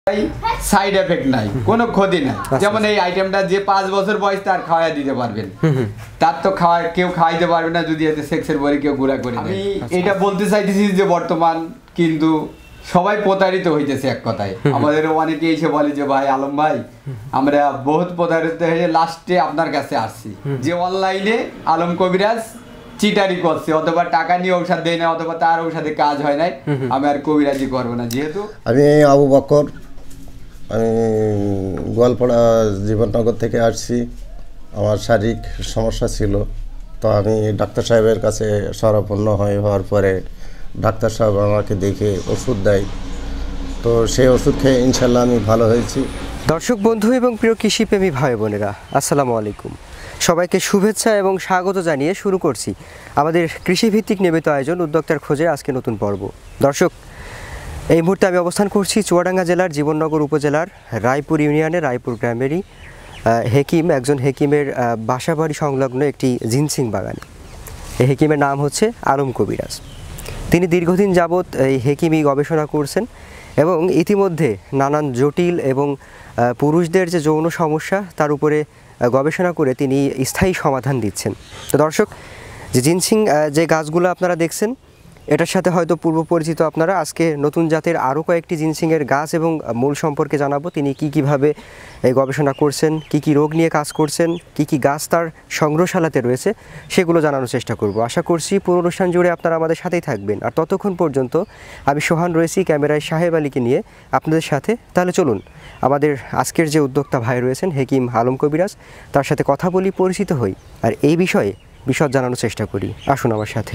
Side effect নাই, কোনো ক্ষতি নাই। যেমন এই আইটেমটা যে 5 বছর বয়স তার খাওয়া দিতে পারবেন, তার তো কেউ খাওয়াইতে পারবে না যদি এতে সেক্সের পরে কেউ গুড়া করে। আমি এটা বলতে চাইতেছি যে বর্তমান কিন্তু সবাই প্রতারিত হইতেছে এক কথায়। আমাদের অনেকে এসে বলে যে ভাই আলম ভাই আমরা বহুত প্রতারিত হয়ে লাস্টে আপনার কাছে আসছি, যে অনলাইনে আলম কবিরাজ চিটারি করছে, অথবা টাকা নিয়ে ঔষধ দেয় না, অথবা তার ঔষধে কাজ হয় নাই, আমি আর কবিরাজি করবো না। যেহেতু আমি আবু বকর, আমি গোয়ালপাড়া জীবননগর থেকে আসছি। আমার শারীরিক সমস্যা ছিল, তো আমি ডাক্তার সাহেবের কাছে শরণাপন্ন হওয়ার পরে ডাক্তার সাহেব আমাকে দেখে ওষুধ দেয়, তো সেই ওষুধ খেয়ে ইনশাল্লাহ আমি ভালো হয়েছি। দর্শক বন্ধু এবং প্রিয় কৃষিপ্রেমী ভাই বোনেরা, আসসালামু আলাইকুম। সবাইকে শুভেচ্ছা এবং স্বাগত জানিয়ে শুরু করছি আমাদের কৃষিভিত্তিক নিয়মিত আয়োজন উদ্যোক্তার খোঁজে আজকে নতুন পর্ব। দর্শক, এই মুহূর্তে আমি অবস্থান করছি চুয়াডাঙ্গা জেলার জীবননগর উপজেলার রায়পুর ইউনিয়নের রায়পুর গ্রামেরই একজন হেকিমের বাসাবাড়ি সংলগ্ন একটি জিনসিং বাগানে। এই হেকিমের নাম হচ্ছে আলম কবিরাজ। তিনি দীর্ঘদিন যাবৎ এই হেকিমি গবেষণা করছেন এবং ইতিমধ্যে নানান জটিল এবং পুরুষদের যে যৌন সমস্যা তার উপরে গবেষণা করে তিনি স্থায়ী সমাধান দিচ্ছেন। তো দর্শক, যে জিনসিং যে গাছগুলো আপনারা দেখছেন এটার সাথে হয়তো পূর্ব পরিচিত আপনারা। আজকে নতুন জাতের আরও কয়েকটি জিনসিংয়ের গাছ এবং মূল সম্পর্কে জানাবো। তিনি কীভাবে এই গবেষণা করছেন, কী রোগ নিয়ে কাজ করছেন, কী গাছ তার সংগ্রহশালাতে রয়েছে, সেগুলো জানানোর চেষ্টা করব। আশা করছি পুরো অনুষ্ঠান জুড়ে আপনারা আমাদের সাথেই থাকবেন। আর ততক্ষণ পর্যন্ত আমি সোহান রয়েছি ক্যামেরায় সাহেব আলীকে নিয়ে আপনাদের সাথে। তাহলে চলুন আমাদের আজকের যে উদ্যোক্তা ভাই রয়েছেন হেকিম আলম কবিরাজ, তার সাথে কথা বলি, পরিচিত হই, আর এই বিষয়ে বিশদ জানানোর চেষ্টা করি। আসুন আমার সাথে।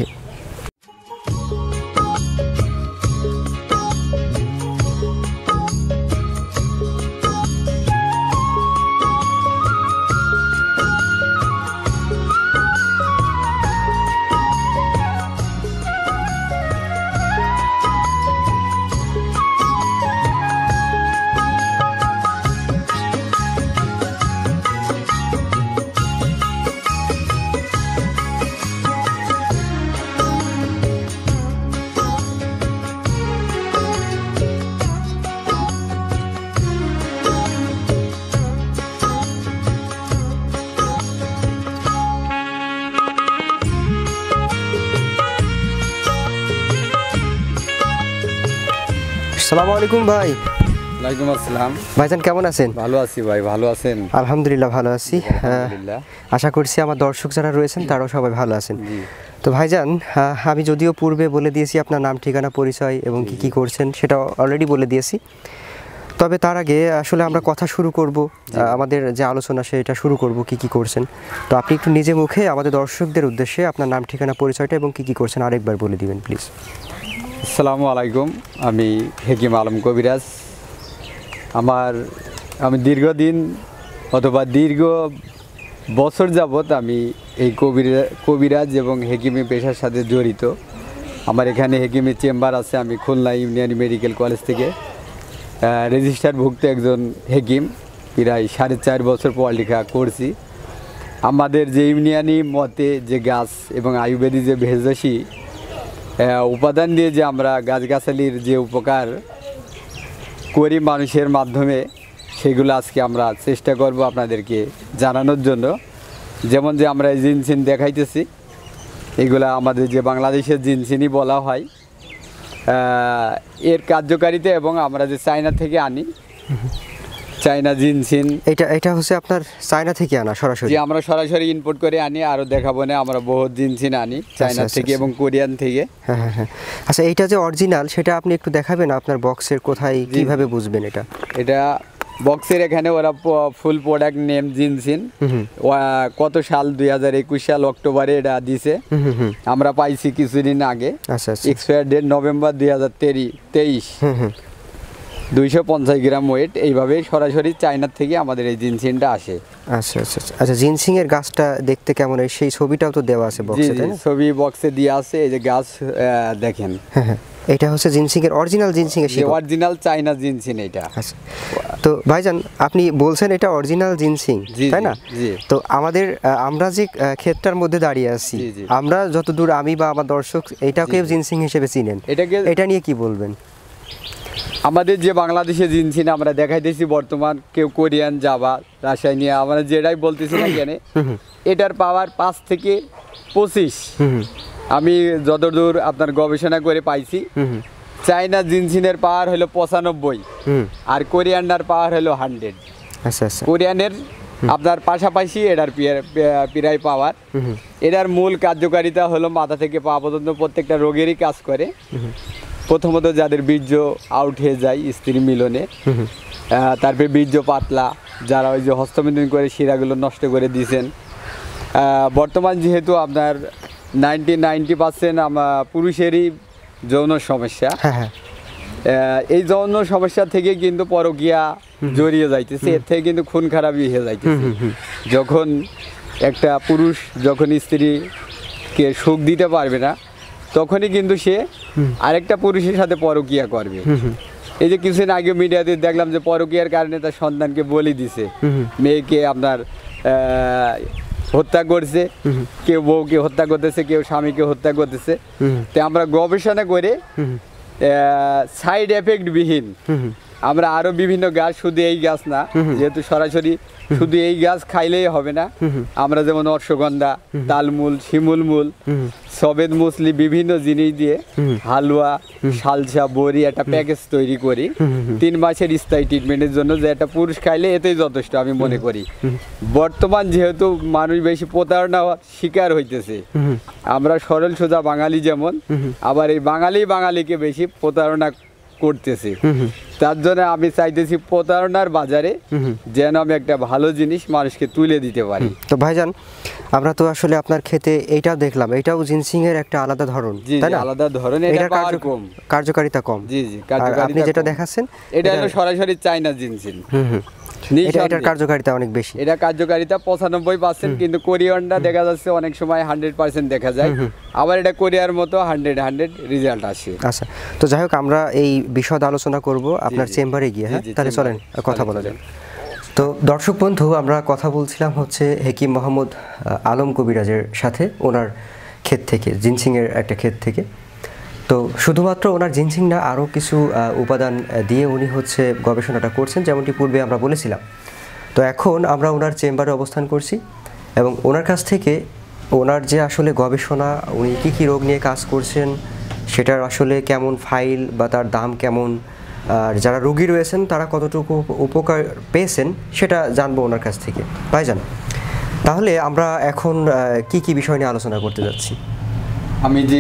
আসসালামু আলাইকুম ভাই। ওয়ালাইকুম আসসালাম। ভাইজান কেমন আছেন? ভালো আছি ভাই, ভালো আছেন? আলহামদুলিল্লাহ ভালো আছি। আশা করছি আমার দর্শক যারা রয়েছেন তারাও সবাই ভালো আছেন। তো ভাইজান, আমি যদিও পূর্বে বলে দিয়েছি আপনার নাম, ঠিকানা, পরিচয় এবং কি করছেন সেটা অলরেডি বলে দিয়েছি, তবে তার আগে আসলে আমরা কথা শুরু করব, আমাদের যে আলোচনা সেটা শুরু করব কি করছেন। তো আপনি একটু নিজে মুখে আমাদের দর্শকদের উদ্দেশ্যে আপনার নাম, ঠিকানা, পরিচয়টা এবং কি করছেন আরেকবার বলে দিবেন প্লিজ। আসসালামু আলাইকুম, আমি হেকিম আলম কবিরাজ। আমি দীর্ঘদিন অথবা দীর্ঘ বছর যাবৎ আমি এই কবিরাজ এবং হেকিমি পেশার সাথে জড়িত। আমার এখানে হেকিমের চেম্বার আছে। আমি খুলনা ইউনিয়ন মেডিকেল কলেজ থেকে রেজিস্টারভুক্ত একজন হেকিম, প্রায় 4.5 বছর পড়ালেখা করছি। আমাদের যে ইউনিয়নি মতে যে গাছ এবং আয়ুর্বেদিক যে ভেষজী উপাদান দিয়ে যে আমরা গাছগাছালির যে উপকার করি মানুষের মাধ্যমে, সেগুলো আজকে আমরা চেষ্টা করব আপনাদেরকে জানানোর জন্য। যেমন যে আমরা এই জিনসিন দেখাইতেছি, এগুলা আমাদের যে বাংলাদেশের জিনসিনই বলা হয়। এর কার্যকারিতা এবং আমরা যে চায়না থেকে আনি, চায়না জিনসিন, এটা হচ্ছে আপনার চায়না থেকে আনা সরাসরি? যে আমরা সরাসরি ইম্পোর্ট করে আনি, আরও দেখাবো না, আমরা বহুত জিনসিন আনি চায়না থেকে এবং কোরিয়ান থেকে। হ্যাঁ। আচ্ছা, এইটা যে অরিজিনাল সেটা আপনি একটু দেখাবেন আপনার বক্সের কোথায়, কিভাবে বুঝবেন এটা? এটা বক্সের এখানে ওরা ফুল প্রোডাক্ট নেম জিনসিন, কত সাল 2021 সাল অক্টোবরে এটা দিছে, আমরা পাইছি কিছুদিন আগে। আচ্ছা, expire date November 2023। 250 gram weight. এইভাবে সরাসরি চায়নার থেকে আমাদের এই জিনসিনটা আসে। আচ্ছা, জিনসিং এর গাছটা দেখতে কেমন, সেই ছবিটাও তো দেওয়া আছে বক্সে, তাই না? ছবি বক্সে দেওয়া আছে। এই যে গাছ দেখেন, এটা হচ্ছে জিনসিং এর অরিজিনাল জিনসিং এর শিকড়, অরিজিনাল চায়না জিনসিন এটা। আচ্ছা, তো ভাইজান আপনি বলছেন এটা অরিজিনাল জিনসিং, তাই না? তো আমরা যে ক্ষেতটার মধ্যে দাঁড়িয়ে আছি, আমরা যতদূর আমি বা আমার দর্শক এটাকেও জিনসিং হিসেবে চিনেন, এটা নিয়ে কি বলবেন? আমাদের যে বাংলাদেশে জিনসিন আমরা দেখাইতেছি বর্তমান, কেউ কোরিয়ান, জাভা, রাসায়নিক, আমরা যেটাই বলতেছি না কেন, এটার পাওয়ার 5 থেকে 25। আমি যতদূর আপনার গবেষণা করে পাইছি, চাইনা জিনসিনের পাওয়ার হলো 95, আর কোরিয়ানটার পাওয়ার হলো 100। আচ্ছা আচ্ছা। কোরিয়ানের আপনার পাশাপাশি এটার প্রায় পাওয়ার। এটার মূল কার্যকারিতা হলো মাথা থেকে পা পর্যন্ত প্রত্যেকটা রোগেরই কাজ করে। প্রথমত যাদের বীর্য আউট হয়ে যায় স্ত্রী মিলনে, তারপরে বীর্য পাতলা, যারা ওই যে হস্তমিলন করে শিরাগুলো নষ্ট করে দিয়েছেন। বর্তমান যেহেতু আপনার 90% পুরুষেরই যৌন সমস্যা, এই যৌন সমস্যা থেকে কিন্তু পরকীয়া জড়িয়ে যাইতেছে, এর থেকে কিন্তু খুন খারাপই হয়ে যাইতেছে। যখন একটা পুরুষ যখন স্ত্রীকে সুখ দিতে পারবে না, তখনই কিন্তু সে আরেকটা পুরুষের সাথে পরকীয়া করবে। এই যে কিছুদিন আগে মিডিয়াতে দেখলাম যে পরকীয়ার কারণে তার সন্তানকে বলি দিছে, মেয়েকে আপনার হত্যা করছে, কেউ বউকে হত্যা করতেছে, কেউ স্বামীকে হত্যা করতেছে। তো আমরা গবেষণা করে সাইড এফেক্ট বিহীন আমরা আরো বিভিন্ন গাছ, শুধু এই গাছ না, যেহেতু সরাসরি শুধু এই গাছ খাইলেই হবে না, আমরা যেমন অশ্বগন্ধা, তালমূল, শিমুল মূল, সবেদ মুসলি বিভিন্ন জিনিস দিয়ে হালুয়া, সালসা, বড়ি একটা প্যাকেজ তৈরি করি 3 মাসের স্থায়ী ট্রিটমেন্টের জন্য, যে একটা পুরুষ খাইলে এতেই যথেষ্ট আমি মনে করি। বর্তমান যেহেতু মানুষ বেশি প্রতারণা শিকার হইতেছে, আমরা সরল সোজা বাঙালি যেমন, আবার এই বাঙালিকে বেশি প্রতারণা করতেছে। তার জন্য আমি চাইতেছি প্রতারণার বাজারে যেন আমি একটা ভালো জিনিস মানুষকে তুলে দিতে পারি। তো ভাইজান, আমরা তো আসলে আপনার ক্ষেতে এইটাও দেখলাম, এটাও জিনসিং এর একটা আলাদা ধরন, তাই না? আলাদা ধরন, এটা পাওয়ার কম, কার্যকারিতা কম। জি জি, আপনি যেটা দেখাচ্ছেন এটা হলো সরাসরি চাইনা জিনসিন। এটার কার্যকারিতা অনেক বেশি। এটা কার্যকারিতা 95%, কিন্তু কোরিয়ানটা দেখা যাচ্ছে অনেক সময় 100% দেখা যায়, আবার এটা কোরিয়ার মতো 100 রেজাল্ট আসে। আচ্ছা, তো যাই হোক, আমরা এই বিশদ আলোচনা করব আপনার চেম্বারে গিয়ে। হ্যাঁ, তাহলে চলেন কথা বলা যাক। তো দর্শক বন্ধু, আমরা কথা বলছিলাম হচ্ছে হেকিম মোহাম্মদ আলম কবিরাজের সাথে, ওনার ক্ষেত থেকে, জিনসিংয়ের একটা ক্ষেত থেকে। তো শুধুমাত্র ওনার জিনসিং না, আরও কিছু উপাদান দিয়ে উনি হচ্ছে গবেষণাটা করছেন, যেমনটি পূর্বে আমরা বলেছিলাম। তো এখন আমরা ওনার চেম্বারে অবস্থান করছি এবং ওনার কাছ থেকে ওনার যে আসলে গবেষণা, উনি কী কী রোগ নিয়ে কাজ করছেন, সেটার আসলে কেমন ফাইল বা তার দাম কেমন, আর যারা রোগী রয়েছেন তারা কতটুকু উপকার পেয়েছেন, সেটা জানবো ওনার কাছ থেকে। ভাইজান, তাহলে আমরা এখন কি কি বিষয় নিয়ে আলোচনা করতে যাচ্ছি? আমি যে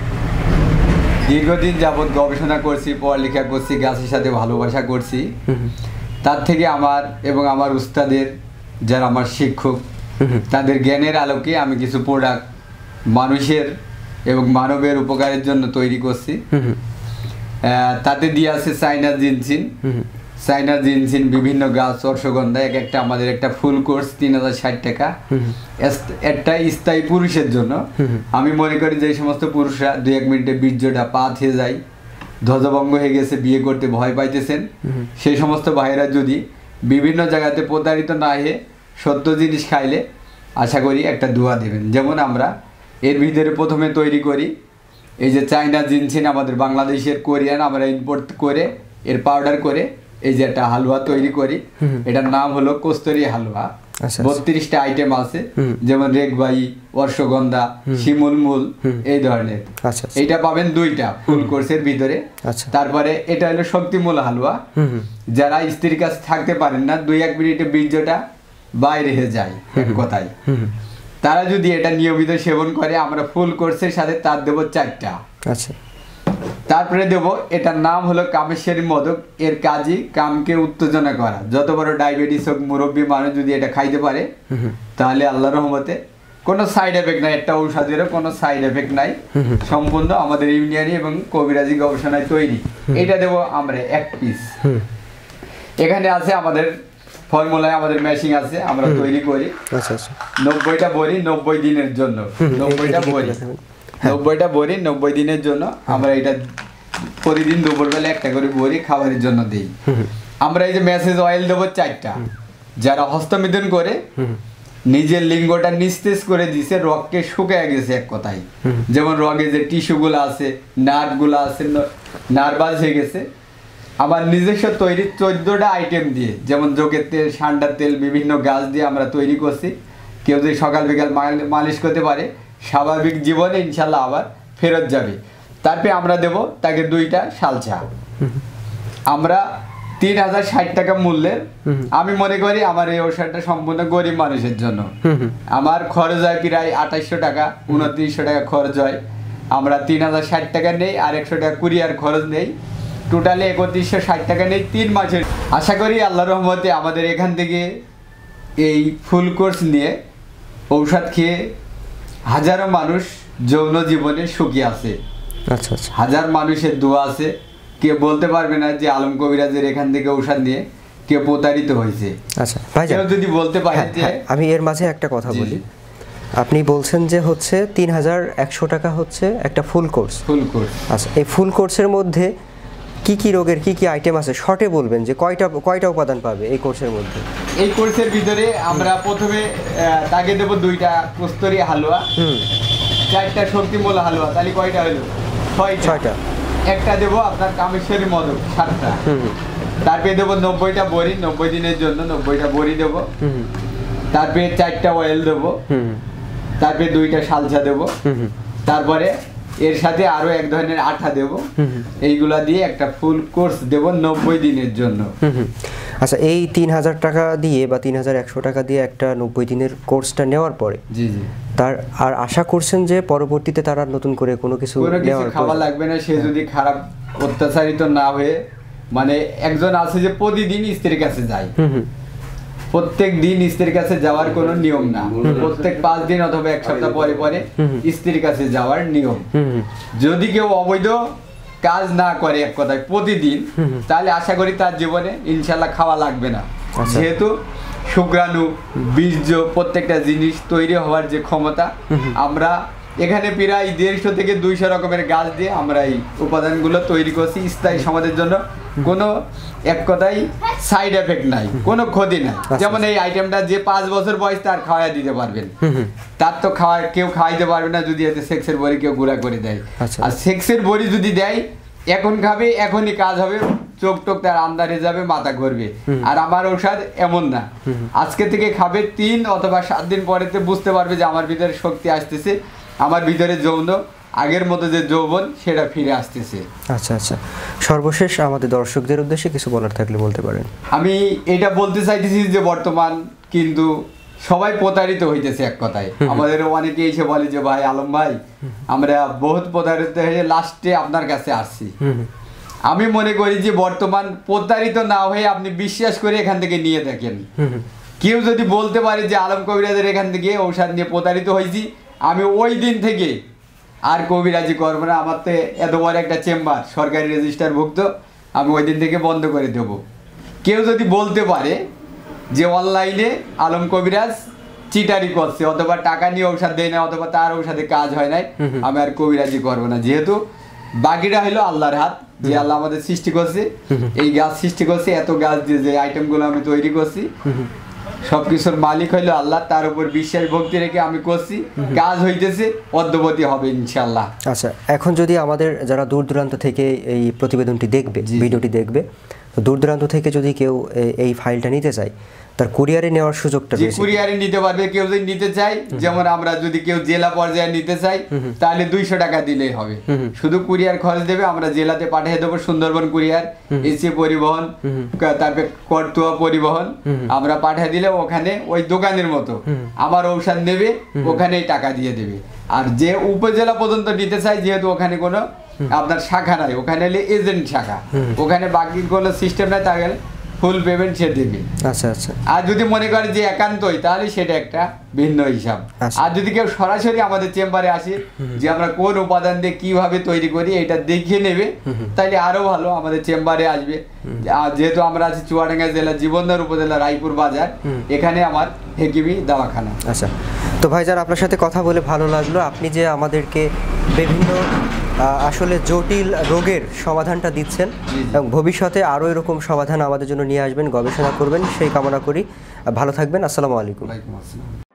দীর্ঘদিন যাবৎ গবেষণা করছি, পড়ালেখা করছি, গাছের সাথে ভালোবাসা করছি, তার থেকে আমার এবং আমার উস্তাদের, যারা আমার শিক্ষক, তাদের জ্ঞানের আলোকে আমি কিছু প্রোডাক্ট মানুষের এবং মানবের উপকারের জন্য তৈরি করছি। তাতে দিয়ে আছে চাইনা জিনসিন। চাইনা জিনসিন বিভিন্ন গাছ, অশ্বগন্ধা, এক একটা আমাদের একটা ফুল কোর্স 3060 টাকা। একটা স্থায়ী পুরুষের জন্য আমি মনে করি যে সমস্ত পুরুষরা 2-1 মিনিটে বীর্যটা পাত হয়ে যায়, ধ্বজভঙ্গ হয়ে গেছে, বিয়ে করতে ভয় পাইতেছেন, সেই সমস্ত ভাইয়েরা যদি বিভিন্ন জায়গাতে প্রতারিত না হয়ে সত্য জিনিস খাইলে আশা করি একটা দোয়া দেবেন। যেমন আমরা এর ভিতরে প্রথমে তৈরি করি এই যে চাইনা জিনসিন, আমাদের বাংলাদেশের, কোরিয়ান আমরা ইম্পোর্ট করে এর পাউডার করে এই যে একটা হালুয়া তৈরি করি। এটার নাম হলো কস্তুরি হালুয়া। 32টা আইটেম আছে, যেমন রেগবাই, অশ্বগন্ধা, শিমুল মূল, এই ধরনের। এইটা পাবেন 2টা ফুল কোর্সের ভিতরে। তারপরে এটা হলো শক্তিমূল হালুয়া, যারা স্ত্রীর কাছে থাকতে পারেন না, 2-1 মিনিটে বীর্যটা বাইরে হয়ে যায় এক কথায়, তারা যদি এটা নিয়মিত সেবন করে, আমরা ফুল কোর্সের সাথে তার দেবো 4টা। তারপরে দেব, এটার নাম হলো কামেশ্বরী মদক। এর কাজই কামকে উত্তেজনা করা। যত বড় ডায়াবেটিস হোক, মুরব্বী মানুষ যদি এটা খাইতে পারে, তাহলে আল্লাহর রহমতে কোনো সাইড এফেক্ট নাই, একটা ঔষধেরও কোনো সাইড এফেক্ট নাই, সম্পূর্ণ আমাদের ইউনিয়নি এবং কবিরাজি গবেষণায় তৈরি। এটা দেব আমরা 1 পিস। এখানে আছে আমাদের ফর্মুলায়, আমাদের মেশিন আছে, আমরা তৈরি করি 90টা বড়ি 90 দিনের জন্য। 90টা বড়ি 90 দিনের জন্য আমরা এটা প্রতিদিন দুপুরবেলা একটা করে বড়ি খাবারের জন্য দিই। আমরা এই যে মেসেজ অয়েল দেবো 4টা। যারা হস্তমিথুন করে নিজের লিঙ্গটা নিস্তেজ করে দিছে, রগকে শুকিয়ে গেছে এক কথায়, যেমন রগে যে টিস্যুগুলো আছে, নার্ভগুলো আছে, নার্ভাস হয়ে গেছে, আমার নিজস্ব তৈরি 14টা আইটেম দিয়ে, যেমন যোগের তেল, সান্ডার তেল, বিভিন্ন গাছ দিয়ে আমরা তৈরি করছি। কেউ যদি সকাল বিকাল মালিশ করতে পারে, স্বাভাবিক জীবনে ইনশাল্লাহ আবার ফেরত যাবে। তারপরে আমরা দেব তাকে 2টা শালচা। আমরা 3060 টাকা মূল্যের, আমি মনে করি আমার এই ঔষধটা সম্পূর্ণ গরিব মানুষের জন্য। আমার খরচ হয় প্রায় 2800 টাকা, 2900 টাকা খরচ হয়। আমরা 3060 টাকা নেই, আর 100 টাকা কুরিয়ার খরচ নেই, টোটালি 3160 টাকা নেই 3 মাসের। আশা করি আল্লাহর রহমতে আমাদের এখান থেকে এই ফুল কোর্স নিয়ে ঔষধ খেয়ে হাজারো মানুষ যৌন জীবনে সুখী আছে। আচ্ছা আচ্ছা, হাজার মানুষের দোয়া আছে। কেউ বলতে পারবে না যে আলম কবিরাজের এখান থেকে ঔষধ নিয়ে কেউ প্রতারিত হয়েছে। আচ্ছা ভাইজান, কেউ যদি বলতে পারে যে আমি এর মাঝে একটা কথা বলি। আপনি বলছেন যে হচ্ছে 3100 টাকা হচ্ছে একটা ফুল কোর্স। ফুল কোর্স, আচ্ছা, এই ফুল কোর্সের মধ্যে কি কি রোগের কি কি আইটেম আছে শর্টে বলবেন, যে কয়টা উপাদান পাবে এই কোর্সের মধ্যে? এই কোর্সের ভিতরে আমরা প্রথমে তাকে দেবো 2টা কস্তুরি হালুয়া, 4টা শক্তিমূল হালুয়া, তাহলে কয়টা হলো? 6টা। একটা দেবো আপনার কামেশ্বরী মদক 7টা। তারপরে দেবো 90টা বড়ি, 90 দিনের জন্য 90টা বড়ি দেবো। তারপরে 4টা অয়েল দেবো। তারপরে 2টা শালচা দেবো। তারপরে এর সাথে আরো এক ধরনের আঠা দেবো। এইগুলা দিয়ে একটা ফুল কোর্স দেবো 90 দিনের জন্য। আচ্ছা, এই 3000 টাকা দিয়ে বা 3100 টাকা দিয়ে একটা 90 দিনের কোর্সটা নেওয়ার পরে জি জি তার আর আশা করছেন যে পরবর্তীতে তারা নতুন করে কোনো কিছু খাওয়া লাগবে না। সে যদি খারাপ অত্যাচারিত না হয়ে, মানে একজন আছে যে প্রতিদিন স্ত্রীর কাছে যায়, প্রত্যেক দিন স্ত্রীর কাছে যাওয়ার কোনো নিয়ম না, প্রত্যেক 5 দিন অথবা 1 সপ্তাহ পরে পরে স্ত্রীর কাছে যাওয়ার নিয়ম। যদি কেউ অবৈধ কাজ না করে এক কথায় প্রতিদিন, তাহলে আশা করি তার জীবনে ইনশাল্লাহ খাওয়া লাগবে না। যেহেতু শুক্রাণু, বীর্য, প্রত্যেকটা জিনিস তৈরি হওয়ার যে ক্ষমতা, আমরা এখানে প্রায় 150 থেকে 200 রকমের গাছ দিয়ে আমরা এই উপাদানগুলো তৈরি করছি স্থায়ী সমাজের জন্য। কোনো এক কথাই সাইড এফেক্ট নাই, কোনো ক্ষতি নাই। যেমন এই আইটেমটা যে 5 বছর বয়স তার খাওয়াই দিতে পারবেন, তার তো কেউ খাওয়াইতে পারবে না যদি এতে সেক্সের বড়ি কেউ গুঁড়া করে দেয়। আর সেক্সের বড়ি যদি দেয়, এখন খাবে, এখনই কাজ হবে, চোখ টোক তার আন্দারে যাবে, মাথা ঘুরবে। আর আমার ঔষধ এমন না, আজকে থেকে খাবে 3 অথবা 7 দিন পরেতে বুঝতে পারবে যে আমার ভিতরে শক্তি আসতেছে, আমার ভিতরে যৌন আগের মতো যে যৌবন সেটা ফিরে আসতেছে। আচ্ছা আচ্ছা, সর্বশেষ আমাদের দর্শকদের উদ্দেশ্যে কিছু বলার থাকলে বলতে পারেন। আমি এটা বলতে চাইতেছি যে বর্তমান কিন্তু সবাই প্রতারিত হইতেছে এক কথায়। আমাদের অনেকে এসে বলে যে ভাই আলম ভাই, আমরা বহুত প্রতারিত হয়ে লাস্টে আপনার কাছে আসছি। আমি মনে করি যে বর্তমান প্রতারিত না হয়ে আপনি বিশ্বাস করে এখান থেকে নিয়ে দেখেন। কেউ যদি বলতে পারে যে আলম কবিরাজের এখান থেকে ঔষধ নিয়ে প্রতারিত হয়েছি, আমি ওই দিন থেকে আর কবিরাজি করবো না। আমার তো এত বড় একটা চেম্বার সরকারি রেজিস্টারভুক্ত, আমি ওই দিন থেকে বন্ধ করে দেব। কেউ যদি বলতে পারে যে অনলাইনে আলম কবিরাজ চিটারি করছে, অথবা টাকা নিয়ে ঔষধ দেয় না, অথবা তার ঔষধে কাজ হয় নাই, আমি আর কবিরাজি করবো না। যেহেতু বাকিটা হলো আল্লাহর হাত, যে আল্লাহ আমাদের সৃষ্টি করছে, এই গাছ সৃষ্টি করছে, এত গাছ দিয়ে যে আইটেমগুলো আমি তৈরি করছি, সবকিছুর মালিক হইলো আল্লাহ। তার উপর বিশ্বাস ভক্তি রেখে আমি করছি, কাজ হইতেছে, অদ্যবতী হবে ইনশাল্লাহ। আচ্ছা, এখন যদি আমাদের যারা দূর দূরান্ত থেকে এই প্রতিবেদনটি দেখবে, ভিডিওটি দেখবে, তো দূর দূরান্ত থেকে যদি কেউ এই ফাইলটা নিতে চায়, তার কুরিয়ারে নেওয়ার সুযোগটা রয়েছে? কুরিয়ারে নিতে পারবে। কেউ যদি নিতে চায়, যেমন আমরা যদি কেউ জেলা পর্যায়ে নিতে চাই, তাহলে 200 টাকা দিলেই হবে, শুধু কুরিয়ার খরচ দেবে, আমরা জেলাতে পাঠিয়ে দেবো। সুন্দরবন কুরিয়ার, এসি পরিবহন, তারপরে করতোয়া পরিবহন, আমরা পাঠিয়ে দিলে ওখানে ওই দোকানের মতো আমার ঔষধ নেবে, ওখানেই টাকা দিয়ে দেবে। আর যে উপজেলা পর্যন্ত নিতে চাই, যেহেতু ওখানে কোনো আপনার শাখা নাই, ওখানে হলে এজেন্ট শাখা, ওখানে বাকি কোনো সিস্টেম নাই, তাহলে ফুল পেমেন্ট সে দেবে। আচ্ছা আচ্ছা। আর যদি মনে করে যে একান্তই, তাহলে সেটা একটা ভিন্ন হিসাব। আর যদি কেউ সরাসরি আমাদের চেম্বারে আসে, যে আমরা কোন উপাদান দিয়ে কিভাবে তৈরি করি এটা দেখে নেবে, তাহলে আরো ভালো, আমাদের চেম্বারে আসবে। আর যেহেতু আমরা আছি চুয়াডাঙ্গা জেলা জীবনদার উপজেলা রায়পুর বাজার, এখানে আমার হেকিমি দাওয়াখানা। আচ্ছা, তো ভাইজান আপনার সাথে কথা বলে ভালো লাগলো। আপনি যে আমাদেরকে বিভিন্ন আসলে জটিল রোগের সমাধানটা দিচ্ছেন, এবং ভবিষ্যতে আরও এরকম সমাধান আমাদের জন্য নিয়ে আসবেন, গবেষণা করবেন, সেই কামনা করি। ভালো থাকবেন। আসসালামু আলাইকুম।